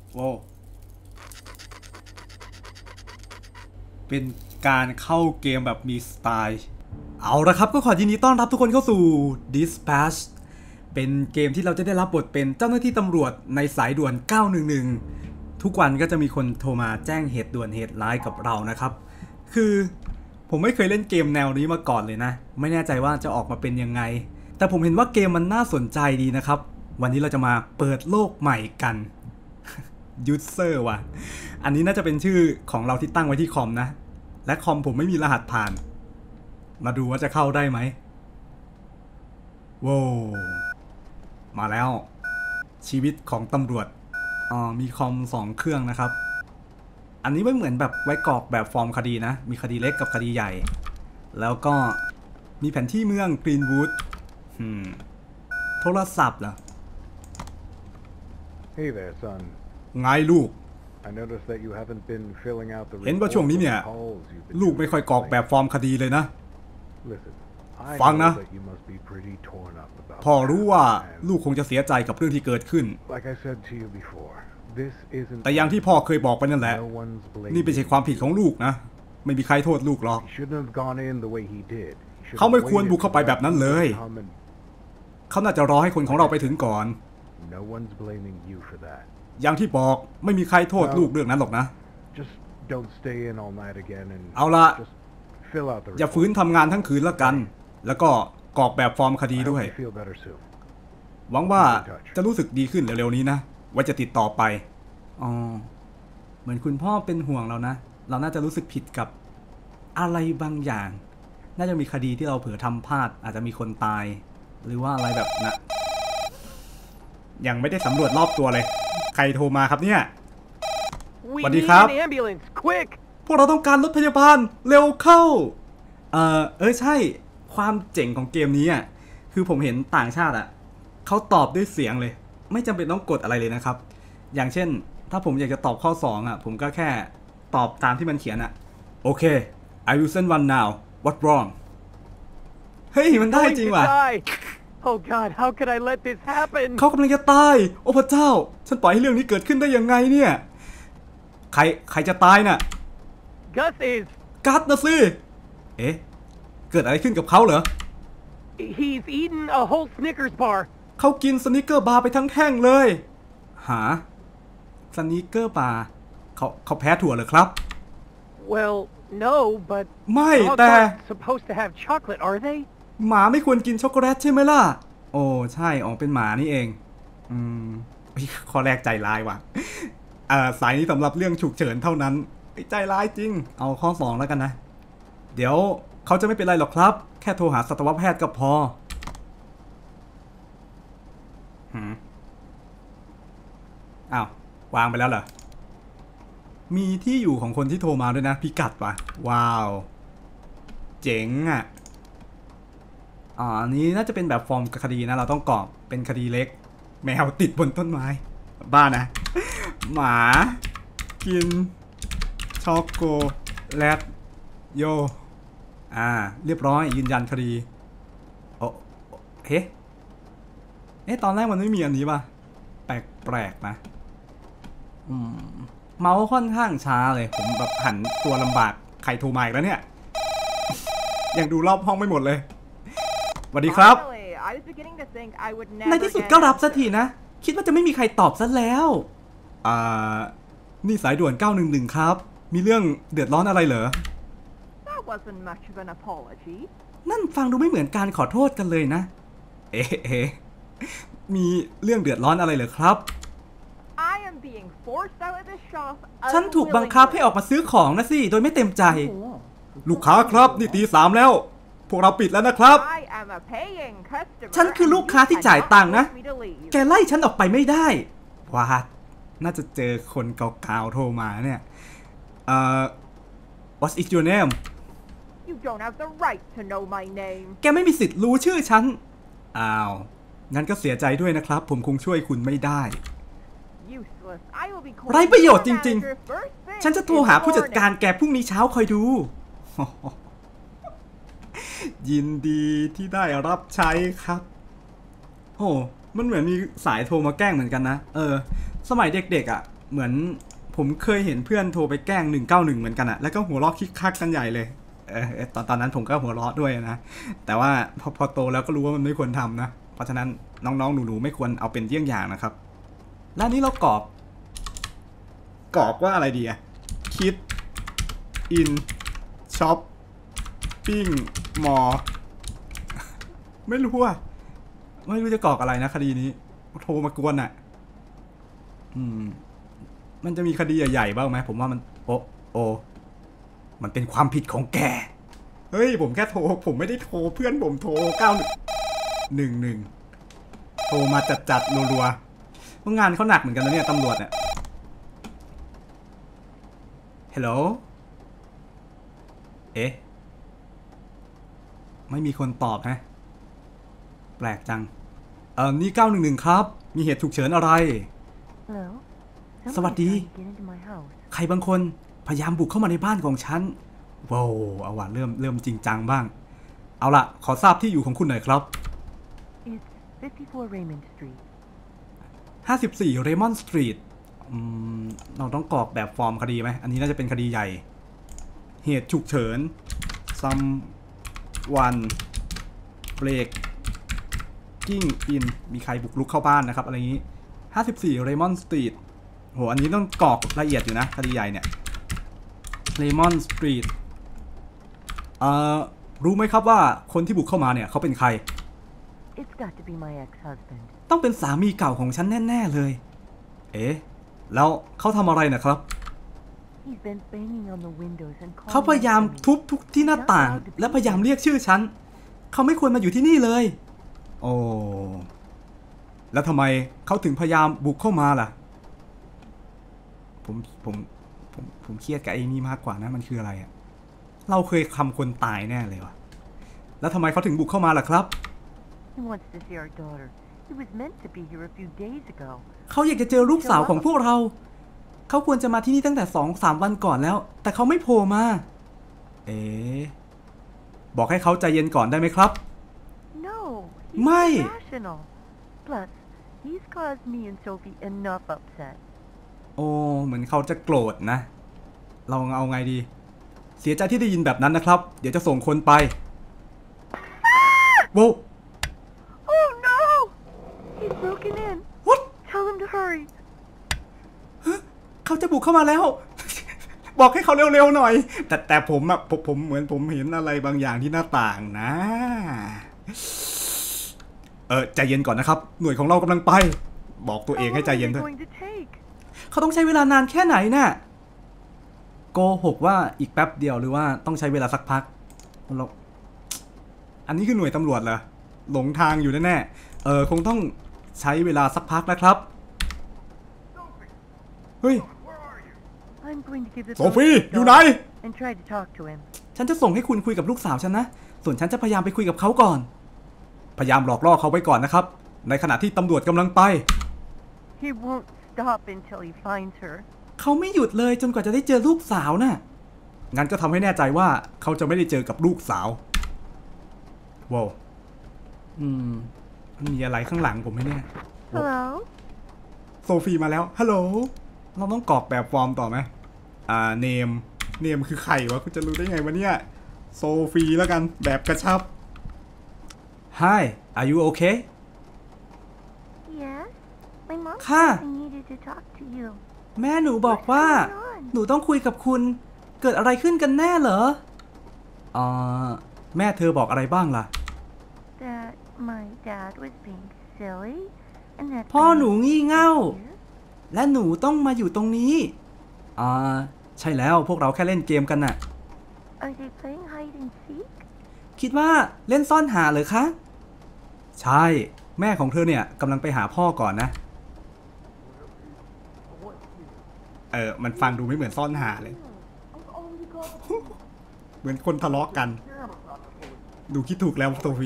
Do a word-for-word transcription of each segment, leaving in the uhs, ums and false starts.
โว้เป็นการเข้าเกมแบบมีสไตล์เอาละครับก็ขอยินดีต้อนรับทุกคนเข้าสู่ Dispatch เป็นเกมที่เราจะได้รับบทเป็นเจ้าหน้าที่ตำรวจในสายด่วนเก้าหนึ่งหนึ่งทุกวันก็จะมีคนโทรมาแจ้งเหตุด่วนเหตุร้ายกับเรานะครับคือผมไม่เคยเล่นเกมแนวนี้มาก่อนเลยนะไม่แน่ใจว่าจะออกมาเป็นยังไงแต่ผมเห็นว่าเกมมันน่าสนใจดีนะครับวันนี้เราจะมาเปิดโลกใหม่กันยูเซอร์ว่ะอันนี้น่าจะเป็นชื่อของเราที่ตั้งไว้ที่คอมนะและคอมผมไม่มีรหัสผ่านมาดูว่าจะเข้าได้ไหมว้าวมาแล้วชีวิตของตำรวจอ๋อมีคอมสองเครื่องนะครับอันนี้ไม่เหมือนแบบไว้กรอกแบบฟอร์มคดีนะมีคดีเล็กกับคดีใหญ่แล้วก็มีแผนที่เมืองกรีนวูดโทรศัพท์เหรอ Hey there, son. ไงลูก I noticed that you haven't been filling out the เห็นว่าช่วงนี้เนี่ยลูกไม่ค่อยกรอกแบบฟอร์มคดีเลยนะฟังนะพ่อรู้ว่าลูกคงจะเสียใจกับเรื่องที่เกิดขึ้นแต่อย่างที่พ่อเคยบอกไปนั่นแหละนี่ไม่ใช่ความผิดของลูกนะไม่มีใครโทษลูกหรอกเขาไม่ควรบุกเข้าไปแบบนั้นเลยเขาน่าจะรอให้คนของเราไปถึงก่อนอย่างที่บอกไม่มีใครโทษลูกเรื่องนั้นหรอกนะเอาละอย่าฝืนทำงานทั้งคืนแล้วกันแล้วก็กรอกแบบฟอร์มคดีด้วยหวังว่าจะรู้สึกดีขึ้นเร็วๆนี้นะว่าจะติดต่อไปอ๋อเหมือนคุณพ่อเป็นห่วงเรานะเราน่าจะรู้สึกผิดกับอะไรบางอย่างน่าจะมีคดีที่เราเผลอทำพลาดอาจจะมีคนตายหรือว่าอะไรแบบนะยังไม่ได้สำรวจรอบตัวเลยใครโทรมาครับเนี่ยสวัสดีครับพวกเราต้องการรถพยาบาลเร็วเข้าเออเออใช่ความเจ๋งของเกมนี้อ่ะคือผมเห็นต่างชาติอ่ะเขาตอบด้วยเสียงเลยไม่จำเป็นต้องกดอะไรเลยนะครับอย่างเช่นถ้าผมอยากจะตอบข้อสองอ่ะผมก็แค่ตอบตามที่มันเขียนอ่ะโอเค I will send one now what wrong เฮ้ยมันได้จริงว่ะ Oh God, how could I let this happen? เขากำลังจะตายโอ้พระเจ้าฉันปล่อยให้เรื่องนี้เกิดขึ้นได้ยังไงเนี่ยใครใครจะตายน่ะ Gus is กัสนะสิเอ๊ะเกิดอะไรขึ้นกับเขาเหรอ He's eaten a whole Snickers bar เขากินสนิกเกอร์บาร์ไปทั้งแท่งเลยหาสนิกเกอร์บาร์เขาเขาแพ้ถั่วเหรอครับ Well, no, but ไม่แต่ supposed to have chocolate, are they? หมาไม่ควรกินช็อกโกแลตใช่ไหมล่ะโอ้ใช่อ๋อเป็นหมานี่เองอืมข้อแรกใจร้ายว่ะเอ่อสายนี้สำหรับเรื่องฉุกเฉินเท่านั้นใจร้ายจริงเอาข้อสองแล้วกันนะเดี๋ยวเขาจะไม่เป็นไรหรอกครับแค่โทรหาสัตวแพทย์ก็พอหืมอ้าววางไปแล้วเหรอมีที่อยู่ของคนที่โทรมาด้วยนะพิกัดว่ะว้าวเจ๋งอ่ะอ่าอันนี้น่าจะเป็นแบบฟอร์มคดีนะเราต้องกรอกเป็นคดีเล็กแมวติดบนต้นไม้บ้านะหมากินช็อกโกแลตโยอ่าเรียบร้อยยืนยันคดีโอ้เฮ้เอ๊ะตอนแรกมันไม่มีอันนี้ป่ะแปลกๆนะอืมเมาส์ค่อนข้างช้าเลยผมแบบหันตัวลำบากใครโทรมาอีกแล้วเนี่ยยังดูรอบห้องไม่หมดเลยสวัสดีครับในที่สุดก็รับสักทีนะคิดว่าจะไม่มีใครตอบซะแล้วอ่านี่สายด่วนเก้าหนึ่งหนึ่งครับมีเรื่องเดือดร้อนอะไรเหรอนั่นฟังดูไม่เหมือนการขอโทษกันเลยนะเอ๊ะมีเรื่องเดือดร้อนอะไรเหรอครับฉันถูกบังคับให้ออกมาซื้อของนะสิโดยไม่เต็มใจลูกค้าครับนี่ตีสามแล้วพวกเราปิดแล้วนะครับฉันคือลูกค้าที่จ่ายตังค์นะแกไล่ฉันออกไปไม่ได้ว้าน่าจะเจอคนเก่าๆโทรมาเนี่ยเอ่อ What is your name แกไม่มีสิทธิ์รู้ชื่อฉันอ้าวงั้นก็เสียใจด้วยนะครับผมคงช่วยคุณไม่ได้ไร้ประโยชน์จริงๆฉันจะโทรหาผู้จัดการแกพรุ่งนี้เช้าคอยดูยินดีที่ได้รับใช้ครับโอ้มันเหมือนมีสายโทรมาแกล้งเหมือนกันนะเออสมัยเด็กๆอ่ะเหมือนผมเคยเห็นเพื่อนโทรไปแกล้งหนึ่งเก้าหนึ่งเหมือนกันอะแล้วก็หัวเราะคิกคักกันใหญ่เลยเออตอนตอนนั้นผมก็หัวเราะด้วยนะแต่ว่าพอพอโตแล้วก็รู้ว่ามันไม่ควรทำนะเพราะฉะนั้นน้องๆหนูๆไม่ควรเอาเป็นเยี่ยงอย่างนะครับแล้วนี้เรากรอบกรอบว่าอะไรดีอะคิดอินช็อปปิ้งมอไม่รู้อะไม่รู้จะกรอกอะไรนะคดีนี้โทรมากวนอะอืมมันจะมีคดีใหญ่ๆบ้างไหมผมว่ามันโอโอมันเป็นความผิดของแกเฮ้ยผมแค่โทรผมไม่ได้โทรเพื่อนผมโทรเก้าหนึ่งหนึ่งโทรมาจัดๆรัวๆพวกงานเขาหนักเหมือนกันนะเนี่ยตำรวจเนี่ยฮัลโหลเอ๊ะไม่มีคนตอบฮะแปลกจังเออนี่เก้าหนึ่งหนึ่งครับมีเหตุฉุกเฉินอะไร Hello? สวัสดี Somebody's trying to get into my house. ใครบางคนพยายามบุกเข้ามาในบ้านของฉันว้าวเอาว่ะเริ่มเริ่มจริงจังบ้างเอาล่ะขอทราบที่อยู่ของคุณหน่อยครับ It's fifty-four Raymond Street. ห้าสิบสี่ Raymond Street อืมเราต้องกรอกแบบฟอร์มคดีไหมอันนี้น่าจะเป็นคดีใหญ่เหตุฉุกเฉิน someone breaking in มีใครบุกรุกเข้าบ้านนะครับอะไรอย่างนี้ห้าสิบสี่ Raymond Street โหอันนี้ต้องกรอกละเอียดอยู่นะคดีใหญ่เนี่ย Raymond Street เอ่อรู้ไหมครับว่าคนที่บุกเข้ามาเนี่ยเขาเป็นใคร It's got to be my ex-husband. ต้องเป็นสามีเก่าของฉันแน่ๆเลยเอ๊ะแล้วเขาทำอะไรนะครับ He's been banging on the windows and calling เขาพยายาม for me. ทุบทุกที่หน้าต่าง และพยายามเรียกชื่อฉันเขาไม่ควรมาอยู่ที่นี่เลยโอ้แล้วทำไมเขาถึงพยายามบุกเข้ามาล่ะผมผมผมผมเครียดกับไอ้นี่มากกว่านะมันคืออะไรอะเราเคยทำคนตายแน่เลยวะแล้วทำไมเขาถึงบุกเข้ามาล่ะครับ He wants to see our daughter. He was meant to be here a few days ago. เขาอยากจะเจอลูกสาวของพวกเราเขาควรจะมาที่นี่ตั้งแต่สองสามวันก่อนแล้วแต่เขาไม่โผล่มาเอ๊ะบอกให้เขาใจเย็นก่อนได้ไหมครับ No, ไม่ he's irrational. Plus, he's caused me and Sophie enough upset. โอ้เหมือนเขาจะโกรธนะเราเอาไงดีเสียใจที่ได้ยินแบบนั้นนะครับเดี๋ยวจะส่งคนไปโว้ Oh no! He's broken in. What? Tell him to hurry. เขาจะบุกเข้ามาแล้ว บอกให้เขาเร็วๆหน่อยแต่แต่ผมอะผมผมเหมือนผมเห็นอะไรบางอย่างที่หน้าต่างนะเออใจเย็นก่อนนะครับหน่วยของเรากำลังไปบอกตัวเองให้ใจเย็น How ด้ long วย are they going to take? เขาต้องใช้เวลานานแค่ไหนน่ะโกหกว่าอีกแป๊บเดียวหรือว่าต้องใช้เวลาสักพักเราอันนี้คือหน่วยตำรวจเหรอหลงทางอยู่แน่ๆเออคงต้องใช้เวลาสักพักนะครับเฮ้ย I'm going to give the โซฟี่อยู่ไหน and try to talk to him. ฉันจะส่งให้คุณคุยกับลูกสาวฉันนะส่วนฉันจะพยายามไปคุยกับเขาก่อนพยายามหลอกล่อเขาไว้ก่อนนะครับในขณะที่ตำรวจกำลังไป He won't stop until he finds her. เขาไม่หยุดเลยจนกว่าจะได้เจอลูกสาวน่ะงั้นก็ทำให้แน่ใจว่าเขาจะไม่ได้เจอกับลูกสาวว้าวอืมมีอะไรข้างหลังผมไหมเนี่ย Hello? โซฟีมาแล้วฮัลโหลเราต้องกรอกแบบฟอร์มต่อไหมอ่าเนมเนมคือใครวะคุณจะรู้ได้ไงวะเนี่ยโซฟีแล้วกันแบบกระชับ Hi are you okay Yes? My mom ค่ะ I needed to talk to you. แม่หนูบอกว่าหนูต้องคุยกับคุณเกิดอะไรขึ้นกันแน่เหรออ่าแม่เธอบอกอะไรบ้างล่ะ That my dad was being silly and that พ่อ I หนู needed งี่ to เง่า be here. และหนูต้องมาอยู่ตรงนี้อ่าใช่แล้วพวกเราแค่เล่นเกมกันน่ะ Are they playing hide and seek? คิดว่าเล่นซ่อนหาเหรอคะใช่แม่ของเธอเนี่ยกำลังไปหาพ่อก่อนนะเออมันฟังดูไม่เหมือนซ่อนหาเลย เหมือนคนทะเลาะกัน ดูคิดถูกแล้วโซฟี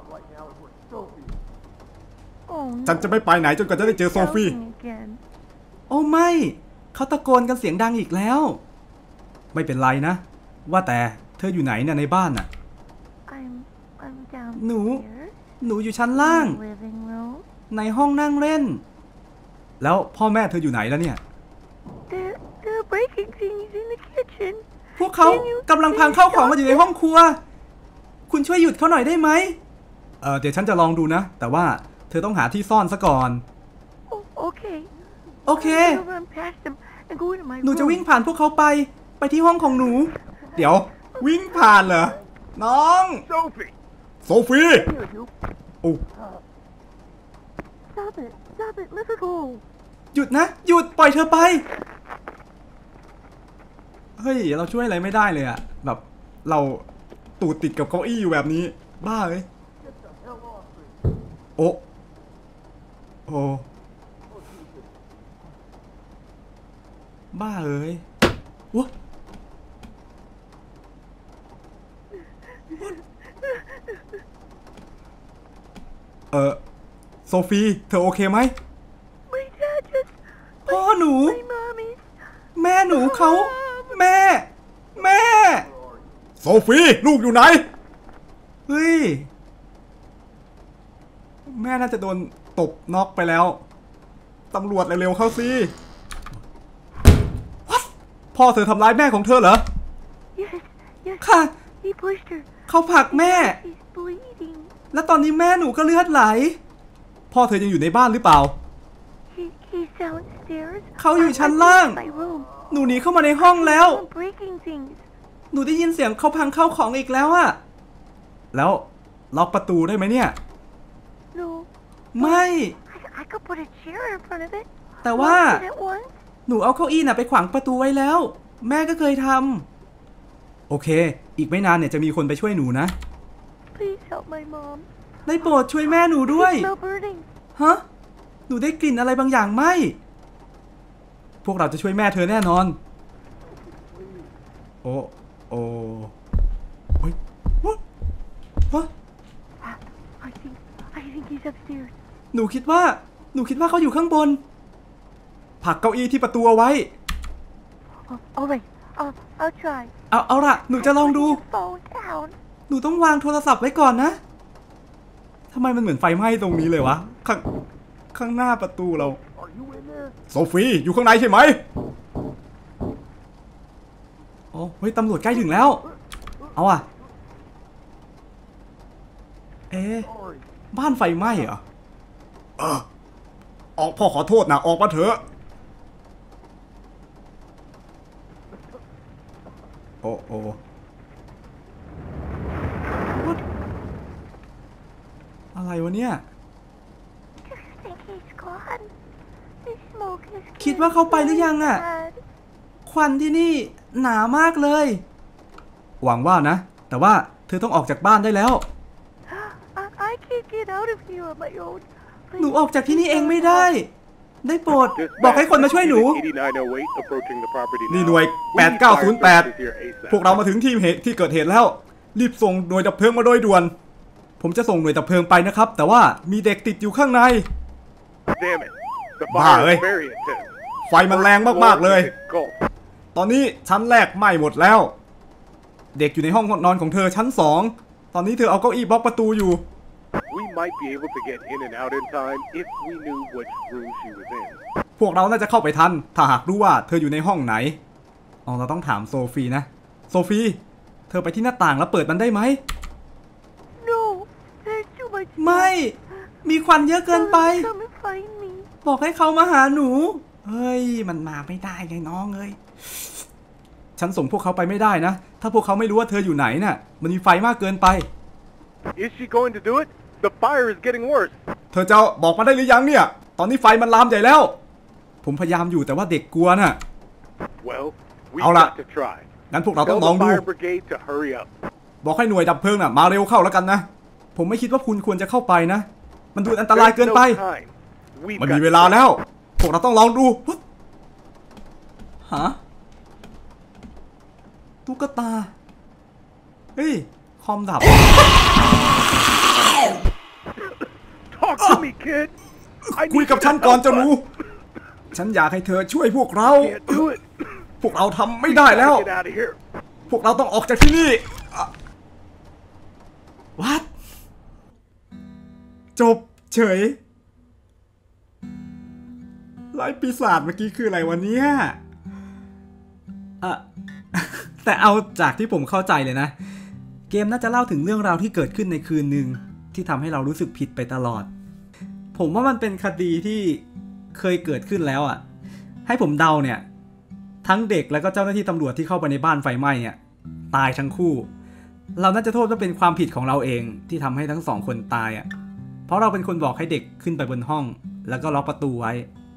Oh ฉัน no. จะไม่ไปไหนจนกว่าจะได้เจอโซฟี Shouting again. โอ้ไม่เขาตะโกนกันเสียงดังอีกแล้ว ไม่เป็นไรนะ ว่าแต่เธออยู่ไหนเนี่ยในบ้านน่ะ I'm I'm หนู downstairs หนูอยู่ชั้นล่าง in the living room. ในห้องนั่งเล่น แล้วพ่อแม่เธออยู่ไหนแล้วเนี่ย breaking things in the kitchen. พวกเขากำลังพังข้าวของมาอยู่ในห้องครัวคุณช่วยหยุดเขาหน่อยได้ไหมเออเดี๋ยวฉันจะลองดูนะแต่ว่าเธอต้องหาที่ซ่อนซะก่อน Oh, okay. โอเค I'll run past them and go into my หนูจะ room. วิ่งผ่านพวกเขาไปไปที่ห้องของหนู เดี๋ยววิ่งผ่านเหรอน้อง Sophie! โซฟี Here, you. โอ้ Stop it. Stop it. Let her go. หยุดนะหยุดปล่อยเธอไปเฮ้ยเราช่วยอะไรไม่ได้เลยอะแบบเราตูดติดกับเก้าอี้อยู่แบบนี้บ้าเลยโอ้โอ้บ้าเอ้ยวะเออโซฟีเธอโอเคไหม My dad just... พ่อหนู My mommy's... แม่หนูเขาแม่ แม่ โซฟีลูกอยู่ไหน เฮ้ย แม่น่าจะโดนตบน็อกไปแล้วตำรวจเร็วๆเข้าสิ What? พ่อเธอทำร้ายแม่ของเธอเหรอ Yes, yes. ค่ะ He pushed her. เขาผลักแม่ She's bleeding. แล้วตอนนี้แม่หนูก็เลือดไหล พ่อเธอยังอยู่ในบ้านหรือเปล่า He, he's downstairs. เขาอยู่ชั้นล่าง I'm in my room. หนูหนีเข้ามาในห้องแล้ว I'm breaking things. หนูได้ยินเสียงเขาพังเข้าของอีกแล้วอะแล้วล็อกประตูได้ไหมเนี่ย No. ไม่ I, I could put a chair in front of it. แต่ว่า Lock it at once. หนูเอาเก้าอี้น่ะไปขวางประตูไว้แล้ว แม่ก็เคยทำโอเค อีกไม่นานเนี่ยจะมีคนไปช่วยหนูนะ Please help my mom. ได้โปรดช่วยแม่หนูด้วย I smell burning. ฮะ หนูได้กลิ่นอะไรบางอย่างไหมพวกเราจะช่วยแม่เธอแน่นอน โอ้โอ้เฮ้ย what what I think, I think he's upstairs. หนูคิดว่า หนูคิดว่าเขาอยู่ข้างบนผลักเก้าอี้ที่ประตูเอาไว้ Oh, all right. I'll, I'll try. เอาเอาละหนูจะลองดู Put the phone down. หนูต้องวางโทรศัพท์ไว้ก่อนนะทำไมมันเหมือนไฟไหม้ตรงนี้เลยวะ ข้างข้างหน้าประตูเรา Are you in there? โซฟีอยู่ข้างในใช่ไหมโอ้เฮ้ยตำรวจใกล้ถึงแล้ว เอาอะเอ๊ะบ้านไฟไหม้เหรอเออออกพ่อขอโทษนะออกมาเถอะโอ้โอ้อะไรวะเนี่ย Do you think he's gone? The smoke is คิดว่าเขาไปหรือยังอะ bad. ควันที่นี่หนามากเลย หวังว่านะ แต่ว่าเธอต้องออกจากบ้านได้แล้ว I, I can't get out of here on my own. หนูออกจากที่นี่เองไม่ได้ ได้โปรดบอกให้คนมาช่วยหนู นี่หน่วยแปดเก้าศูนย์แปด พวกเรามาถึงที่เหตุที่เกิดเหตุแล้ว รีบส่งหน่วยดับเพลิงมาโดยด่วน ผมจะส่งหน่วยดับเพลิงไปนะครับ แต่ว่ามีเด็กติดอยู่ข้างใน บ้าเอ้ย ไฟมันแรงมากๆเลย ตอนนี้ชั้นแรกไหม้หมดแล้ว เด็กอยู่ในห้องนอนของเธอชั้นสอง ตอนนี้เธอเอาเก้าอี้บล็อกประตูอยู่ We might be able to get in and out in time if we knew which room she was in. พวกเราน่าจะเข้าไปทัน ถ้าหากรู้ว่าเธออยู่ในห้องไหนอ๋อเราต้องถามโซฟีนะ โซฟี เธอไปที่หน้าต่างแล้วเปิดมันได้ไหม No, there's too much. ไม่ มีควันเยอะเกินไป Come and find me. บอกให้เขามาหาหนู เฮ้ย มันมาไม่ได้ไงน้องเอ้ย ฉันส่งพวกเขาไปไม่ได้นะ ถ้าพวกเขาไม่รู้ว่าเธออยู่ไหนน่ะ มันมีไฟมากเกินไป Is she going to do it? The fire is getting worse. เธอจะบอกมาได้หรือยังเนี่ย ตอนนี้ไฟมันลามใหญ่แล้ว ผมพยายามอยู่แต่ว่าเด็กกลัวน่ะ Well, we've เอาล่ะ got to try. งั้นพวกเราต้อ Tell งลอง the ดู fire brigade to hurry up. บอกให้หน่วยดับเพลิงน่ะมาเร็วเข้าแล้วกันนะ ผมไม่คิดว่าคุณควรจะเข้าไปนะ มันดูอันตรายเกินไป There's no time. We've มัน got มีเวลาแล้ว พวกเราต้องลองดูฮะตุ๊กตา เฮ้ย คอมดับ Talk to me, kid. I คุย need กับ you ฉัน to ก่อน help เจ้าหนู us. ฉันอยากให้เธอช่วยพวกเรา Can't do it. พวกเราทำไม่ได้แล้ว Get out of here. พวกเราต้องออกจากที่นี่วัดจบเฉยไล่ปีศาจเมื่อกี้คืออะไรวะเนี่ยเออ แต่เอาจากที่ผมเข้าใจเลยนะเกมน่าจะเล่าถึงเรื่องราวที่เกิดขึ้นในคืนหนึ่งที่ทำให้เรารู้สึกผิดไปตลอดผมว่ามันเป็นคดีที่เคยเกิดขึ้นแล้วอ่ะให้ผมเดาเนี่ยทั้งเด็กแล้วก็เจ้าหน้าที่ตำรวจที่เข้าไปในบ้านไฟไหม้เนี่ยตายทั้งคู่เราน่าจะโทษว่าเป็นความผิดของเราเองที่ทำให้ทั้งสองคนตายอ่ะเพราะเราเป็นคนบอกให้เด็กขึ้นไปบนห้องแล้วก็ล็อกประตูไว้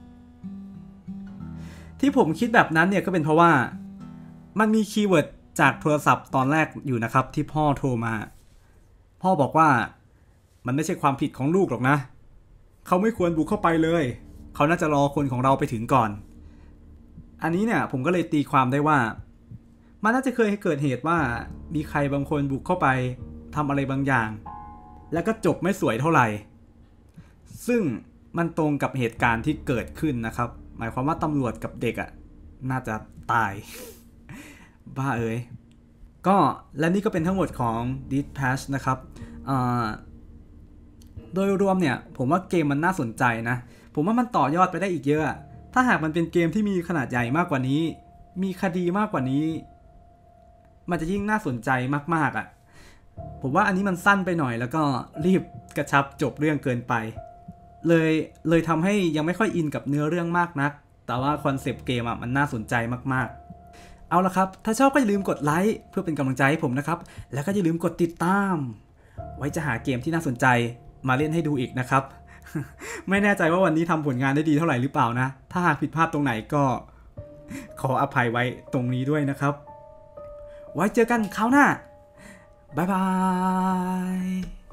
ที่ผมคิดแบบนั้นเนี่ยก็เป็นเพราะว่ามันมีคีย์เวิร์ดจากโทรศัพท์ตอนแรกอยู่นะครับที่พ่อโทรมาพ่อบอกว่ามันไม่ใช่ความผิดของลูกหรอกนะเขาไม่ควรบุกเข้าไปเลยเขาน่าจะรอคนของเราไปถึงก่อนอันนี้เนี่ยผมก็เลยตีความได้ว่ามันน่าจะเคยเกิดเหตุว่ามีใครบางคนบุกเข้าไปทำอะไรบางอย่างแล้วก็จบไม่สวยเท่าไหร่ซึ่งมันตรงกับเหตุการณ์ที่เกิดขึ้นนะครับหมายความว่าตำรวจกับเด็กอ่ะน่าจะตาย บ้าเอ้ยก็และนี่ก็เป็นทั้งหมดของ Dispatch นะครับโดยรวมเนี่ยผมว่าเกมมันน่าสนใจนะผมว่ามันต่อยอดไปได้อีกเยอะถ้าหากมันเป็นเกมที่มีขนาดใหญ่มากกว่านี้มีคดีมากกว่านี้มันจะยิ่งน่าสนใจมากๆอ่ะผมว่าอันนี้มันสั้นไปหน่อยแล้วก็รีบกระชับจบเรื่องเกินไปเลยเลยทำให้ยังไม่ค่อยอินกับเนื้อเรื่องมากนักแต่ว่าคอนเซปต์เกมอ่ะมันน่าสนใจมากๆเอาละครับถ้าชอบก็อย่าลืมกดไลค์เพื่อเป็นกำลังใจให้ผมนะครับแล้วก็อย่าลืมกดติดตามไว้จะหาเกมที่น่าสนใจมาเล่นให้ดูอีกนะครับ ไม่แน่ใจว่าวันนี้ทำผลงานได้ดีเท่าไหร่หรือเปล่านะถ้าหากผิดพลาดตรงไหนก็ขออภัยไว้ตรงนี้ด้วยนะครับไว้เจอกันคราวหน้าบ๊ายบาย